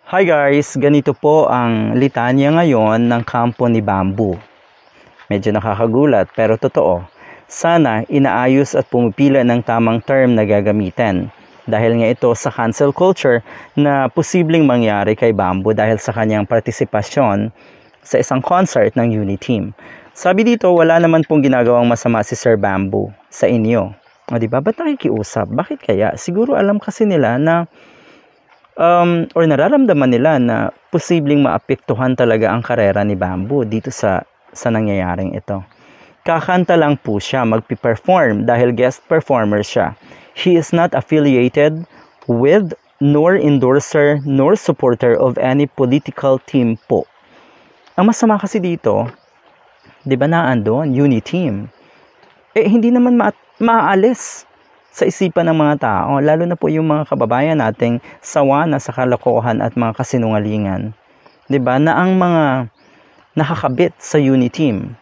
Hi guys, ganito po ang litanya ngayon ng kampo ni Bamboo. Medyo nakakagulat pero totoo. Sana inaayos at pumipila ng tamang term na gagamitin. Dahil nga ito sa cancel culture na posibleng mangyari kay Bamboo dahil sa kanyang partisipasyon sa isang concert ng Uniteam. Sabi dito, wala naman pong ginagawang masama si Sir Bamboo sa inyo. O diba? Ba't nakikiusap? Bakit kaya? Siguro alam kasi nila na or nararamdaman nila na posibleng maapektuhan talaga ang karera ni Bamboo dito sa nangyayaring ito. Kakanta lang po siya, magpi-perform dahil guest performer siya. He is not affiliated with, nor endorser, nor supporter of any political team po. Ang masama kasi dito, di ba naandun, Uniteam. Hindi naman maaalis sa isipan ng mga tao, lalo na po yung mga kababayan nating sawa na sa kalokohan at mga kasinungalingan. 'Di ba? Na ang mga nakakabit sa Uniteam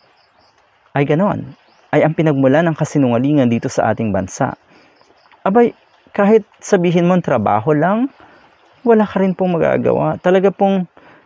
ay ganon, ay ang pinagmulan ng kasinungalingan dito sa ating bansa. Abay, kahit sabihin mo trabaho lang, wala ka rin pong magagawa. Talaga pong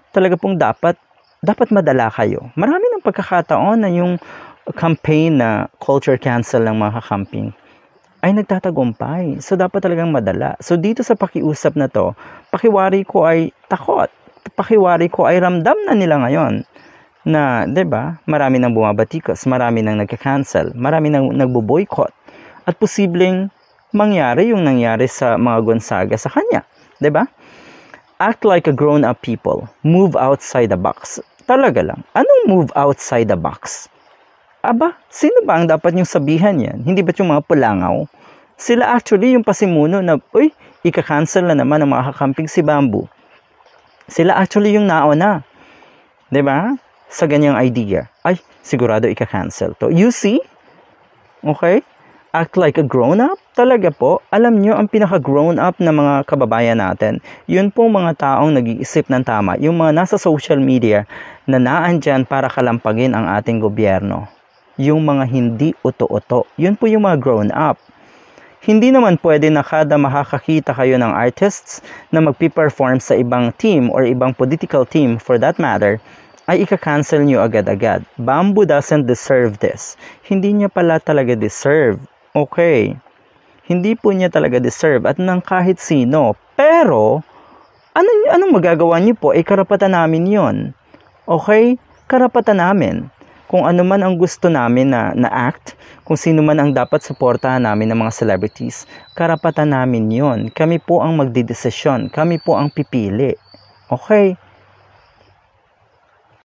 dapat madala kayo. Marami ng pagkakataon na yung campaign na culture cancel ng mga kakamping ay nagtatagumpay. So, dapat talagang madala. So, dito sa pakiusap na to, pakiwari ko ay takot. Pakiwari ko ay ramdam na nila ngayon na, 'di ba, marami nang bumabatikos, marami nang nagka-cancel, marami nang nagbo-boycott. At posibleng mangyari yung nangyari sa mga Gonzaga sa kanya. 'Di ba? Act like a grown-up people. Move outside the box. Talaga lang. Anong move outside the box? Aba, sino ba ang dapat niyong sabihan yan? Hindi ba't yung mga pulangaw? Sila actually yung pasimuno na, ika-cancel na naman ang mga kakamping si Bamboo. Sila actually yung nauna. 'Di ba? Sa ganyang idea. Ay, sigurado ika-cancel to. You see? Okay? Act like a grown-up? Talaga po, alam nyo, ang pinaka-grown-up na mga kababayan natin, yun po mga taong nag-iisip ng tama. Yung mga nasa social media na naandyan para kalampagin ang ating gobyerno. Yung mga hindi uto-uto. Yun po yung mga grown-up. Hindi naman pwede na kada makakakita kayo ng artists na magpi-perform sa ibang team or ibang political team for that matter, ay ika-cancel nyo agad-agad. Bamboo doesn't deserve this. Hindi niya pala talaga deserve. Okay. Hindi po niya talaga deserve at ng kahit sino. Pero, anong magagawa niyo po? Karapatan namin yon. Okay? Karapatan namin. Kung ano man ang gusto namin na act, kung sino man ang dapat suportahan namin ng mga celebrities, karapatan namin yon. Kami po ang magdidesisyon. Kami po ang pipili. Okay?